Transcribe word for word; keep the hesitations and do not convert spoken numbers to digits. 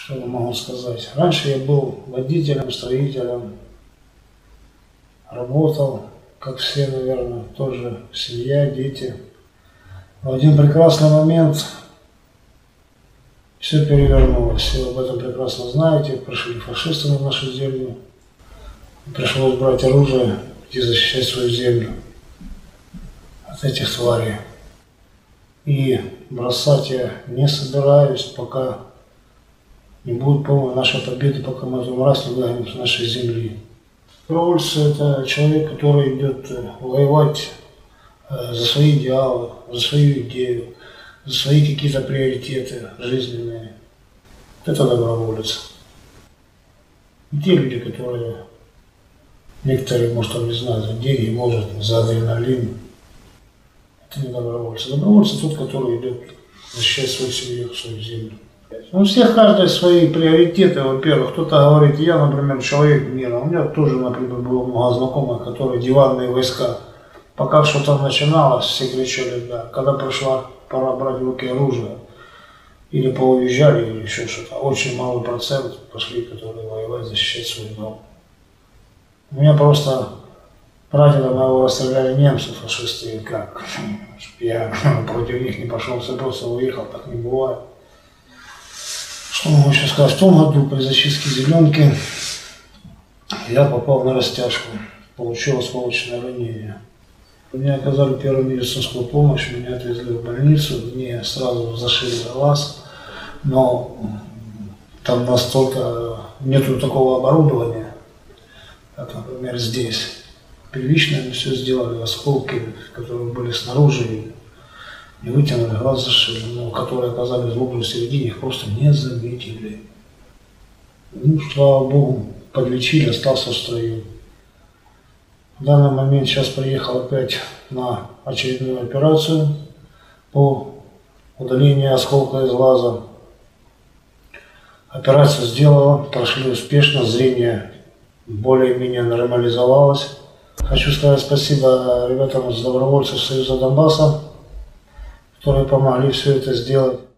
Что я могу сказать? Раньше я был водителем, строителем, работал, как все, наверное, тоже семья, дети. В один прекрасный момент все перевернулось. Все об этом прекрасно знаете. Пришли фашисты на нашу землю. Пришлось брать оружие и защищать свою землю от этих тварей. И бросать я не собираюсь, пока не будет полной нашей победы, пока мы эту мразь не выгоним с нашей земли. Добровольцы – это человек, который идет воевать за свои идеалы, за свою идею, за свои какие-то приоритеты жизненные. Это доброволец. И те люди, которые, некоторые, может, он не знает, за деньги, может, за адреналин, это не добровольцы. Добровольцы тот, который идет защищать свою семью, свою землю. У всех каждый свои приоритеты, во-первых, кто-то говорит, я, например, человек мира, у меня тоже, например, было много знакомых, которые диванные войска, пока что-то начиналось, все кричали, да, когда пришла пора брать в руки оружие, или поуезжали, или еще что-то, очень малый процент пошли, которые воевать, защищать свой дом. У меня просто прадеда моего расстреляли немцы, фашисты, и как, я против них не пошел, все просто уехал, так не бывает. Что могу еще сказать? В том году при зачистке зеленки я попал на растяжку, получил осколочное ранение. Мне оказали первую медицинскую помощь, меня отвезли в больницу, мне сразу зашили глаз, но там настолько нету такого оборудования, как, например, здесь. Первично они все сделали, осколки, которые были снаружи, и вытянули, глаз зашили, но которые оказались в глубокой середине, их просто не заметили. Ну, слава богу, подлечили, остался в строю. В данный момент сейчас приехал опять на очередную операцию по удалению осколка из глаза. Операцию сделала, прошли успешно, зрение более-менее нормализовалось. Хочу сказать спасибо ребятам из добровольцев Союза Донбасса, которые помогли все это сделать.